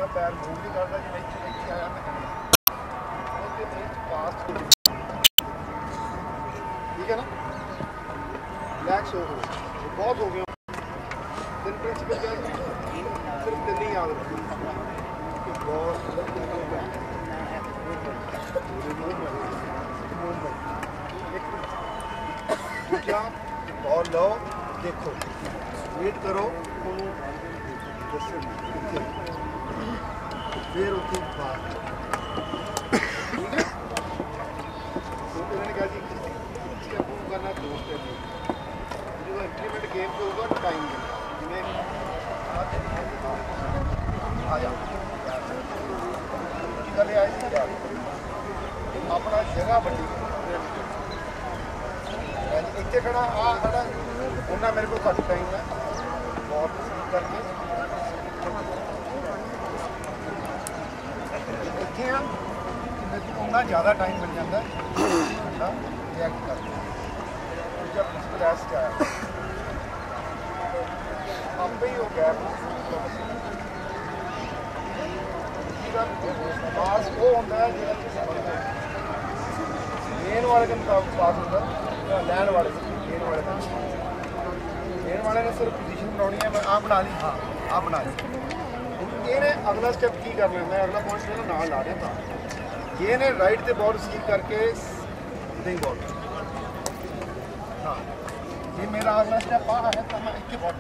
का पैर मूव नहीं करता कि नहीं आया ठीक है ना। रिलैक्स हो बहुत हो गया। तीन प्रिंसिपल क्या सिर्फ तीन ही याद रखो। दूसरा बॉल लो, देखो, वेट करो, फिर उसके बाद ठीक है। तो इन्होंने कहा जी स्टेप मूव करना, 2 स्टेप जो इंप्लीमेंट गेम पे होगा तो टाइम जिन्हें आ जाओ गले आए थी अपना जगह बड़ी इतने खड़ा आ खड़ा उन्हें मेरे को घट टाइम है बहुत करके इतने उन्ना ज़्यादा टाइम मिल जाता है रिएक्ट कर जब स्ट्रेस आया आपे ही हो गया पास वो होता है मेन वाले के मुताबिक पास होता है लैंड वाले मेन वाले ने सिर्फ पोजीशन बनानी है। मैं आप बना ली, हाँ आप बना ली। ये अगला स्टेप की करना है, मैं अगला पॉइंट मेरा नाल ला रहा था। ये ने राइट से बॉल रिसीव करके नहीं बॉल, हाँ ये मेरा अगला स्टेप आ है तो मैं एक बॉल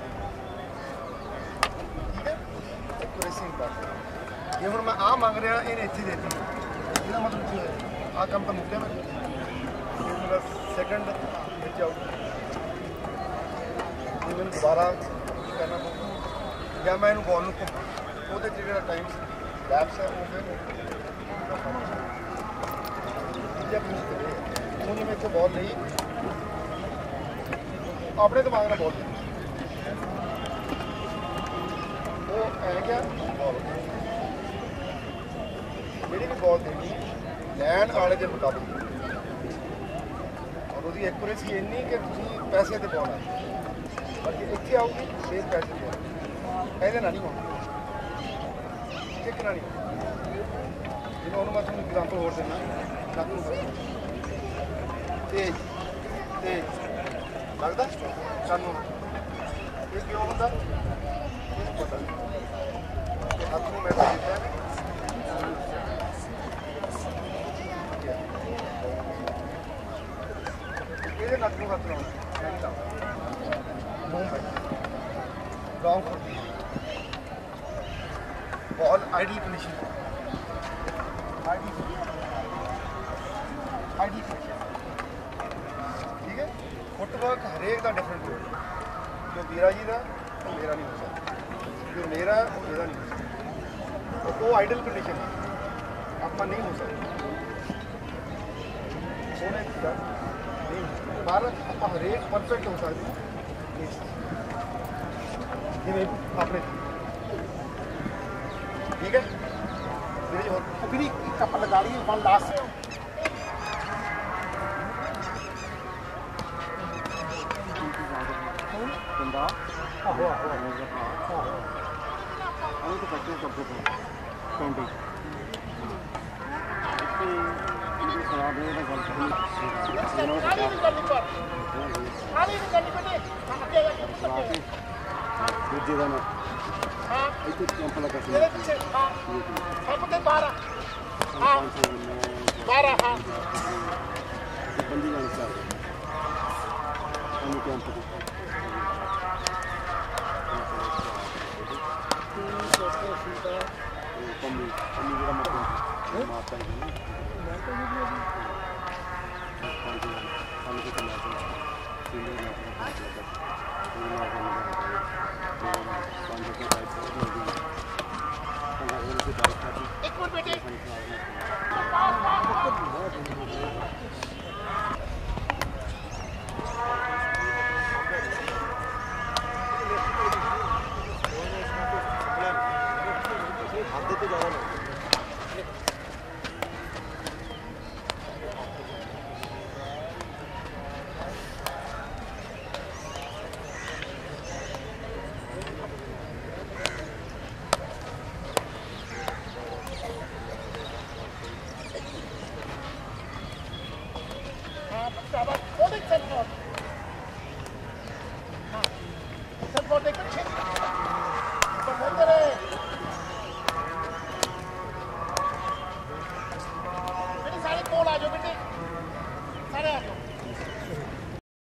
ठीक है एक रेसिंग कर ये हम मैं आ मांग रहा इन्हें इतनी देती इसका मतलब क्या है आ काम तो मुक्के में मेरा सेकंड बच आउट इवन दोबारा करना पड़ेगा या मैं इन बॉल को वो जो टाइम लैप्स है वो फिर मुझे में इतने बॉल नहीं अपने दिमाग में बॉल वो है क्या बॉल मेरी भी बॉल देनी लैंड वाले के मुताबिक और उसकी एक्यूरेसी इन्नी कि पैसे से बॉल आए बाकी इतने आऊगी फिर पैसे बॉल ऐसे ना नहीं होना कितना नहीं जिन्होंने मैं तुम्हें एग्जाम्पल और देना तेज तेज लगता कानू ये क्यों होता पता हाथ में मैसेज देता है ये नक में हाथ लाना लॉन्ग बॉल आइडियल कंडीशन ठीक है। फुटवर्क हरेक का डिफरेंट हो जो वीरा जी का वो मेरा नहीं हो सकता जो मेरा है वो मेरा नहीं हो सकता तो वो आइडियल कंडीशन है आपका नहीं हो सकता सोने नहीं बार आप हरेक परफेक्ट हो सकते जिमें अपने ठीक है मेरी और फिर कप लगा रही है वन लास्ट बंदा आहो आहो आहो तो बच्चों को तो काउंटिंग इतनी खराब है ना गलत है दूसरे दिन हाँ इतने कैंप लगा हाँ हम तो 12 हाँ 12 हाँ बंदी जाने चाहिए हम कैंप हाथ देते जाओ ना